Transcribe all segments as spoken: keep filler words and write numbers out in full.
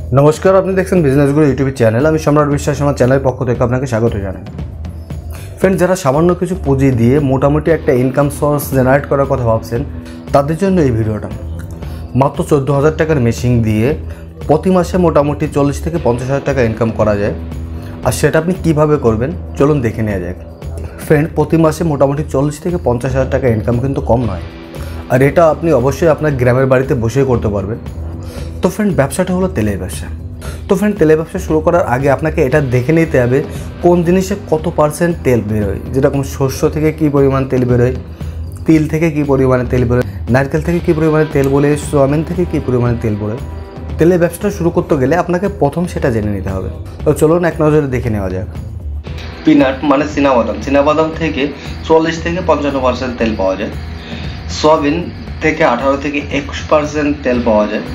नमस्कार, आपनि देखছেন बिजनेस गुरु यूट्यूब चैनल। আমি সম্রাট বিশ্বাস আমার চ্যানেলের পক্ষ থেকে আপনাকে স্বাগত জানাই। फ्रेंड, যারা সামান্য কিছু পুঁজি দিয়ে মোটামুটি একটা ইনকাম সোর্স জেনারেট করার কথা ভাবছেন তাদের জন্য এই ভিডিওটা। মাত্র চোদ্দো হাজার টাকার মেশিন দিয়ে প্রতি মাসে মোটামুটি চল্লিশ থেকে পঞ্চাশ হাজার টাকা ইনকাম করা যায়। আর সেটা আপনি কীভাবে করবেন চলুন দেখে নেওয়া যাক। ফ্রেন্ড, প্রতি মাসে মোটামুটি চল্লিশ থেকে পঞ্চাশ হাজার টাকা ইনকাম কিন্তু কম নয়, আর এটা আপনি অবশ্যই আপনার গ্রামের বাড়িতে বসেই করতে পারবেন। তো ফ্রেন্ড, ব্যবসাটা হলো তেলের ব্যবসা। তো ফ্রেন্ড, তেলের ব্যবসা শুরু করার আগে আপনাকে এটা দেখে নিতে হবে কোন জিনিসে কত পার্সেন্ট তেল বেরোয়। যেরকম শস্য থেকে কী পরিমাণ তেল বেরোয়, তিল থেকে কী পরিমাণে তেল বেরোয়, নারকেল থেকে কী পরিমাণে তেল বলে, সোয়াবিন থেকে কী পরিমাণে তেল বেরোয়। তেলের ব্যবসাটা শুরু করতে গেলে আপনাকে প্রথম সেটা জেনে নিতে হবে। তো চলুন এক নজরে দেখে নেওয়া যাক। পিনাট মানে চীনাবাদাম, চীনাবাদাম থেকে চল্লিশ থেকে পঞ্চান্ন পার্সেন্ট তেল পাওয়া যায়। সোয়াবিন থেকে আঠারো থেকে একুশ পার্সেন্ট তেল পাওয়া যায়।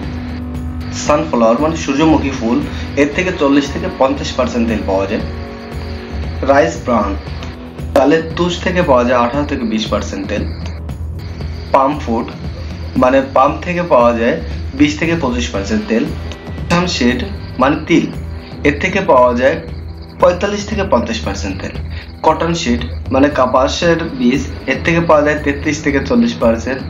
সানফ্লাওয়ার মানে সূর্যমুখী ফুল, এর থেকে চল্লিশ থেকে পঞ্চাশ পার্সেন্ট তেল পাওয়া যায়। রাইস ব্রান চালের তুষ থেকে পাওয়া যায় আঠারো থেকে বিশ পার্সেন্ট তেল। পাম ফুড মানে পাম থেকে পাওয়া যায় বিশ থেকে পঁচিশ পার্সেন্ট তেল। শামশেড মানে তিল, এর থেকে পাওয়া যায় পঁয়তাল্লিশ থেকে পঞ্চাশ পার্সেন্ট তেল। কটন শিট মানে কাপাসের বীজ, এর থেকে পাওয়া যায় তেত্রিশ থেকে চল্লিশ পার্সেন্ট।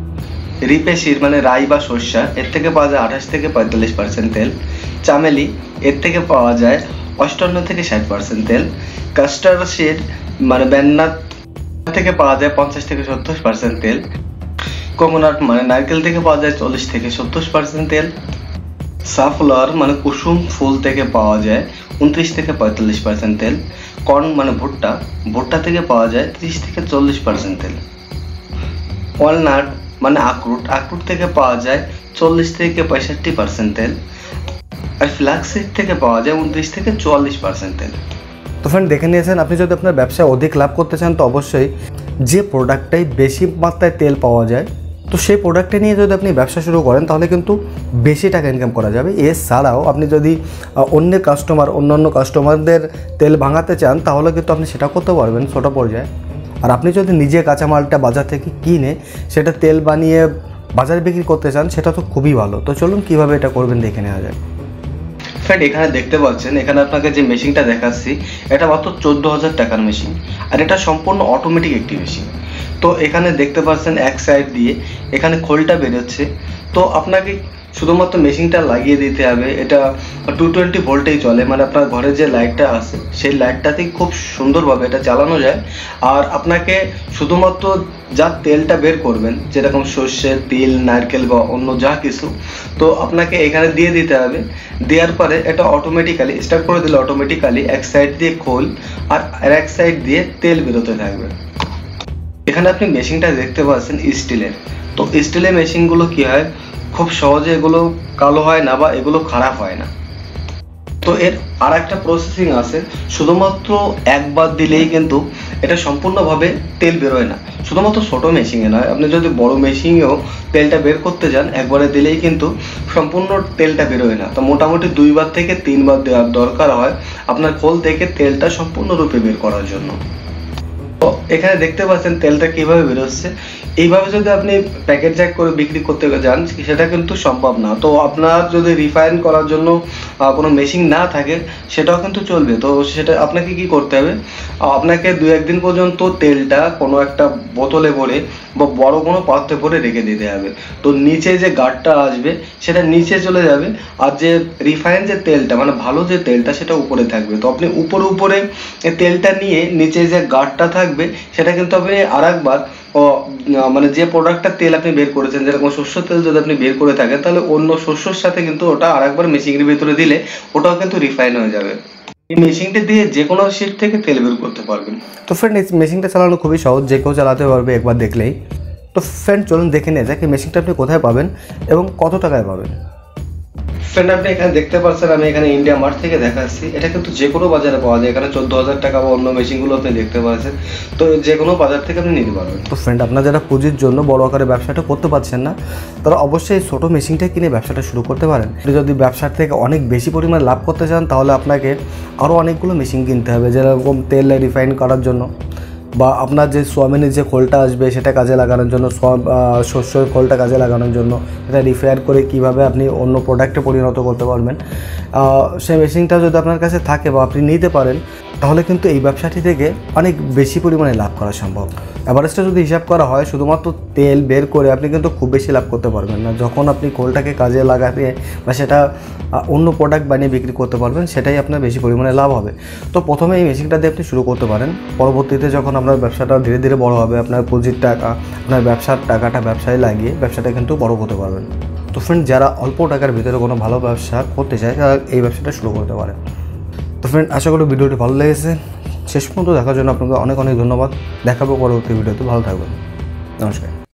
রিপে শির মানে রাই বা সর্ষা, এর থেকে পাওয়া যায় আঠাশ থেকে পঁয়তাল্লিশ পার্সেন্ট তেল। চামেলি, এর থেকে পাওয়া যায় অষ্টান্ন থেকে ষাট পার্সেন্ট তেল। কাস্টার্ড শিট মানে বেন্নাত থেকে পাওয়া যায় পঞ্চাশ থেকে সত্তর পার্সেন্ট তেল। কোকোনাট মানে নারকেল থেকে পাওয়া যায় চল্লিশ থেকে সত্তর পার্সেন্ট তেল। সানফ্লাওয়ার মানে কুসুম ফুল থেকে পাওয়া যায় উনত্রিশ থেকে পঁয়তাল্লিশ পার্সেন্ট তেল। কর্ন মানে ভুট্টা, ভুট্টা থেকে পাওয়া যায় ত্রিশ থেকে চল্লিশ পার্সেন্ট তেল। ওয়ালনাট মানে আখরুট, আখরুট থেকে পাওয়া যায় চল্লিশ থেকে পঁয়ষট্টি পার্সেন্ট তেল। আর ফ্লাক্সিড থেকে পাওয়া যায় উনত্রিশ থেকে চুয়াল্লিশ পার্সেন্ট তেল। তো ফ্রেন্ড, দেখে নিয়েছেন, আপনি যদি আপনার ব্যবসায় অধিক লাভ করতে চান তো অবশ্যই যে প্রোডাক্টটাই বেশি মাত্রায় তেল পাওয়া যায় তো সেই প্রোডাক্টটা নিয়ে যদি আপনি ব্যবসা শুরু করেন তাহলে কিন্তু বেশি টাকা ইনকাম করা যাবে। এছাড়াও আপনি যদি অন্য কাস্টমার অন্যান্য কাস্টমারদের তেল ভাঙাতে চান তাহলে কিন্তু আপনি সেটা করতে পারবেন ছোটো পর্যায়ে। আর আপনি যদি নিজে কাঁচামালটা বাজার থেকে কিনে সেটা তেল বানিয়ে বাজারে বিক্রি করতে চান সেটা তো খুবই ভালো। তো চলুন কীভাবে এটা করবেন দেখে নেওয়া যায়। ফ্রেন্ড, এখানে দেখতে পাচ্ছেন, এখানে আপনাকে যে মেশিনটা দেখাচ্ছি এটা মাত্র চোদ্দো হাজার টাকার মেশিন, আর এটা সম্পূর্ণ অটোমেটিক একটি মেশিন। তো এখানে দেখতে পাচ্ছেন এক সাইড দিয়ে এখানে খোলটা বেরোচ্ছে। তো আপনাকে শুধুমাত্র মেশিনটা লাগিয়ে দিতে হবে। এটা টু টোয়েন্টি ভোল্টেই চলে, মানে আপনার ঘরে যে লাইটটা আছে সেই লাইটটাতেই খুব সুন্দরভাবে এটা চালানো যায়। আর আপনাকে শুধুমাত্র যা তেলটা বের করবেন, যেরকম সর্ষে, তিল, নারকেল বা অন্য যা কিছু, তো আপনাকে এখানে দিয়ে দিতে হবে। দেওয়ার পরে এটা অটোমেটিক্যালি স্টার্ট করে দিলে অটোমেটিক্যালি এক সাইড দিয়ে খোল আর এক সাইড দিয়ে তেল বেরোতে থাকবে। এখানে আপনি মেশিনটা দেখতে পাচ্ছেন স্টিলের। তো স্টিলের মেশিনগুলো কি হয়, খুব সহজে এগুলো কালো হয় না বা এগুলো খারাপ হয় না। তো এর আর একটা প্রসেসিং আছে, শুধুমাত্র একবার দিলেই কিন্তু এটা সম্পূর্ণভাবে তেল বেরোয় না। শুধুমাত্র ছোটো মেশিনে নয়, আপনি যদি বড় মেশিনেও তেলটা বের করতে যান একবারে দিলেই কিন্তু সম্পূর্ণ তেলটা বেরোয় না। তো মোটামুটি দুইবার থেকে তিনবার দেওয়ার দরকার হয় আপনার খোল থেকে তেলটা সম্পূর্ণরূপে বের করার জন্য। তো এখানে দেখতে পাচ্ছেন তেলটা কিভাবে বেরোচ্ছে। এইভাবে যদি আপনি প্যাকেট জ্যাক করে বিক্রি করতে যান সেটা কিন্তু সম্ভব না। তো আপনার যদি রিফাইন করার জন্য কোনো মেশিন না থাকে সেটাও কিন্তু চলবে। তো সেটা আপনাকে কি করতে হবে, আপনাকে দু একদিন পর্যন্ত তেলটা কোনো একটা বোতলে ভরে বা বড় কোনো পাত্রে ভরে রেখে দিতে হবে। তো নিচে যে গার্ডটা আসবে সেটা নিচে চলে যাবে, আর যে রিফাইন যে তেলটা মানে ভালো যে তেলটা সেটা উপরে থাকবে। তো আপনি উপরে উপরে তেলটা নিয়ে নিচে যে গার্ডটা থাকবে সেটা কিন্তু আপনি আর একবার ও মানে যে প্রোডাক্টটা তেল আপনি বের করেছেন, যেরকম শস্য তেল যদি আপনি বের করে থাকেন তাহলে অন্য শস্যর সাথে কিন্তু ওটা আরেকবার মেশিনের ভিতরে দিলে ওটাও কিন্তু রিফাইন হয়ে যাবে। এই মেশিনটা দিয়ে যে কোনো শিট থেকে তেল বের করতে পারবেন। তো ফ্রেন্ড, এই মেশিনটা চালানো খুবই সহজ, যে কেউ চালাতে পারবে একবার দেখলেই। তো ফ্রেন্ড, চলুন দেখে নিয়ে যাক এই মেশিনটা আপনি কোথায় পাবেন এবং কত টাকায় পাবেন। ফ্রেন্ড, আপনি এখানে দেখতে পাচ্ছেন আমি এখানে ইন্ডিয়া মার্ট থেকে দেখাচ্ছি। এটা কিন্তু যে কোনো বাজারে পাওয়া যায়। এখানে চোদ্দো হাজার টাকা বা অন্য মেশিনগুলো আপনি দেখতে পাচ্ছেন, তো যে কোনো বাজার থেকে আপনি নিতে পারবেন। তো ফ্রেন্ড, আপনারা যারা পুঁজির জন্য বড় আকারে ব্যবসাটা করতে পারছেন না তারা অবশ্যই ছোটো মেশিনটা কিনে ব্যবসাটা শুরু করতে পারেন। যদি ব্যবসার থেকে অনেক বেশি পরিমাণে লাভ করতে চান তাহলে আপনাকে আরও অনেকগুলো মেশিন কিনতে হবে, যেরকম তেল রিফাইন করার জন্য। বা আপনার যে সোয়াবিনের যে খোলটা আসবে সেটা কাজে লাগানোর জন্য, শস্যের খোলটা কাজে লাগানোর জন্য এটা রিফায়ার করে কিভাবে আপনি অন্য প্রোডাক্টে পরিণত করতে পারবেন, সেই মেশিনটা যদি আপনার কাছে থাকে বা আপনি নিতে পারেন, তাহলে কিন্তু এই ব্যবসাটি থেকে অনেক বেশি পরিমাণে লাভ করা সম্ভব। অ্যাভারেজটা যদি হিসাব করা হয়, শুধুমাত্র তেল বের করে আপনি কিন্তু খুব বেশি লাভ করতে পারবেন না। যখন আপনি খোলটাকে কাজে লাগাতে বা সেটা অন্য প্রোডাক্ট বানিয়ে বিক্রি করতে পারবেন, সেটাই আপনার বেশি পরিমাণে লাভ হবে। তো প্রথমে এই মেশিনটা দিয়ে আপনি শুরু করতে পারেন। পরবর্তীতে যখন আপনার ব্যবসাটা ধীরে ধীরে বড় হবে, আপনার পুঁজির টাকা, আপনার ব্যবসার টাকাটা ব্যবসায় লাগিয়ে ব্যবসাটা কিন্তু বড় করতে পারবেন। তো ফ্রেন্ড, যারা অল্প টাকার ভিতরে কোনো ভালো ব্যবসা করতে চায় তারা এই ব্যবসাটা শুরু করতে পারে। তো ফ্রেন্ড, আশা করি ভিডিওটি ভালো লেগেছে। শেষ পর্যন্ত দেখার জন্য আপনাকে অনেক অনেক ধন্যবাদ। দেখাবো পরবর্তী ভিডিওতে। ভালো থাকবেন। নমস্কার।